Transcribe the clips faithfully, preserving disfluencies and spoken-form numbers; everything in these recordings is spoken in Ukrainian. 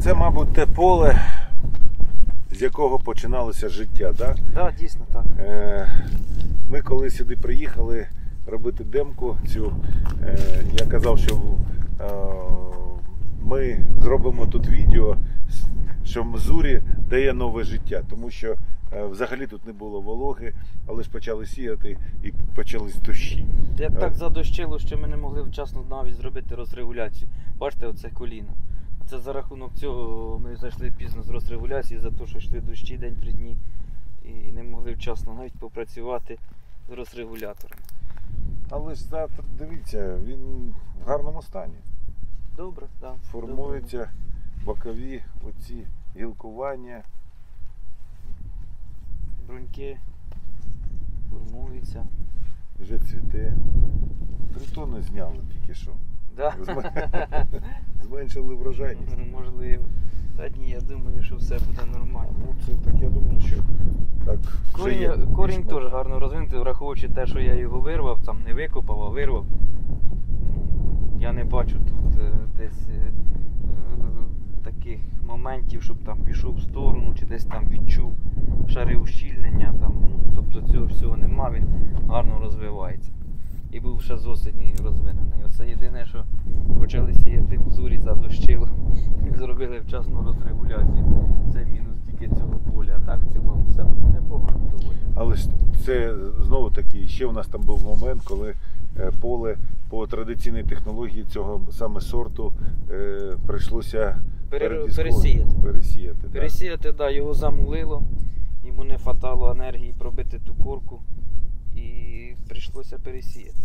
Це, мабуть, те поле, з якого починалося життя, так? Так, да, дійсно так. Ми коли сюди приїхали робити демку цю, я казав, що ми зробимо тут відео, що Мзурі дає нове життя, тому що взагалі тут не було вологи, але ж почали сіяти і почались дощі. Як так задощило, що ми не могли вчасно навіть зробити розрегуляцію. Бачите, оце коліно. Це за рахунок цього ми зайшли пізно з розрегуляції, за те, що йшли дощі день при дні і не могли вчасно навіть попрацювати з розрегулятором. Але ж завтра, дивіться, він в гарному стані. Добре, так. Да, формуються добре. Бокові оці гілкування. Бруньки формуються. Вже цвіте. Три тони зняли тільки що. Да? Зменшили врожайність. Можливо. Та ні, я думаю, що все буде нормально. Ну це так, я думаю, що так. Корінь, є, корінь теж гарно розвинутий, враховуючи те, що я його вирвав, там не викопав, а вирвав. Я не бачу тут е, десь е, таких моментів, щоб там пішов в сторону, чи десь там відчув шари ущільнення. Там, ну, тобто цього всього нема, він гарно розвивається. І був ще з осені розвинений. Оце єдине, що почали сіяти Мзурі, задощило. Зробили вчасну розрегуляцію. Це мінус тільки цього поля. А так в цілому все непогано доволі. Але ж це знову таки, ще у нас там був момент, коли поле по традиційній технології цього саме сорту е, прийшлося Пере, пересіяти. Пересіяти, пересіяти так, да, його замулило, йому не хватало енергії пробити ту корку і прийшлося пересіяти.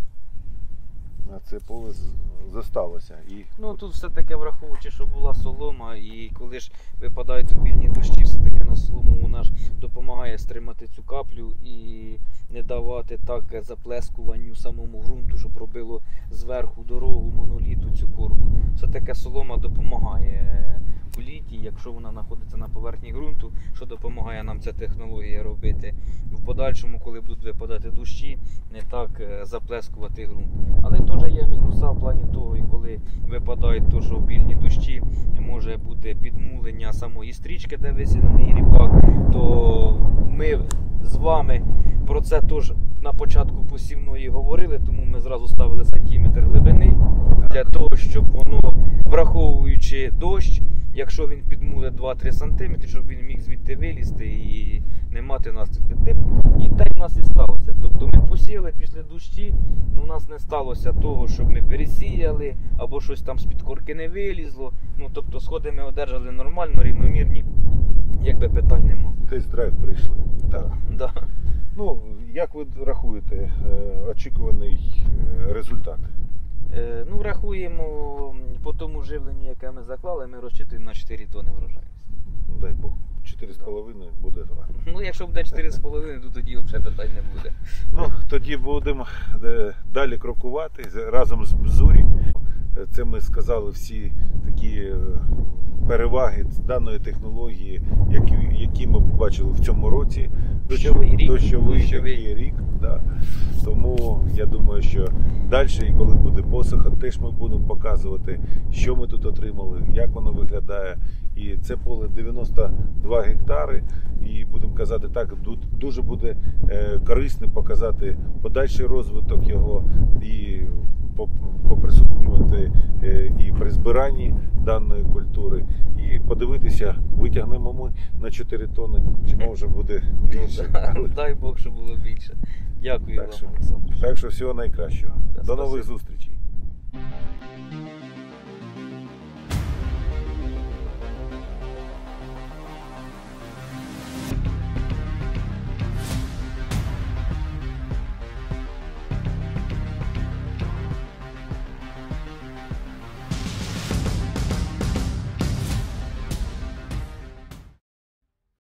А це поле зосталося. І... Ну тут все-таки враховуючи, що була солома, і коли ж випадають обільні дощі, все-таки на солому вона ж допомагає стримати цю каплю і не давати так заплескуванню самому ґрунту, щоб робило зверху дорогу моноліту цю корку. Все-таки солома допомагає у літі, якщо вона знаходиться на поверхні ґрунту, що допомагає нам ця технологія робити. В подальшому, коли будуть випадати дощі, не так заплескувати ґрунт. Але теж є мінуса в плані того, і коли випадають то, що обільні дощі, може бути підмулення самої стрічки, де висіяний ріпак, то ми з вами про це теж на початку посівної говорили, тому ми зразу ставили сантиметр глибини, для того, щоб воно, враховуючи дощ, якщо він підмуле два-три сантиметри, щоб він міг звідти вилізти і не мати наслідки. І так у нас і сталося. Тобто ми посіяли після дощі, але у нас не сталося того, щоб ми пересіяли, або щось там з-під корки не вилізло. Ну, тобто сходи ми одержали нормально, рівномірні, якби питань нема. Тест-драйв прийшли. Так. Да. Ну, як ви рахуєте очікуваний результат? Ну, рахуємо по тому живленню, яке ми заклали, ми розчитуємо на чотири тони врожайності. Дай Бог, чотири з половиною буде гарно. Ну, якщо буде чотири з половиною, то тоді взагалі питань не буде. Ну, тоді будемо далі крокувати разом з Мзурі. Це ми сказали всі такі переваги даної технології, які, які ми побачили в цьому році. Дощовий рік. Дощовий, Дощовий. рік, да. Тому я думаю, що далі, і коли буде посуха, теж ми будемо показувати, що ми тут отримали, як воно виглядає. І це поле дев'яносто два гектари, і будемо казати так, дуже буде корисно показати подальший розвиток його і поприсутнювати і при збиранні даної культури, і подивитися, витягнемо ми на чотири тони, чи може буде більше. Ну, дай Бог, щоб було більше. Дякую так вам, що, Олександр. Так що всього найкращого. Да, До нових зустрічей.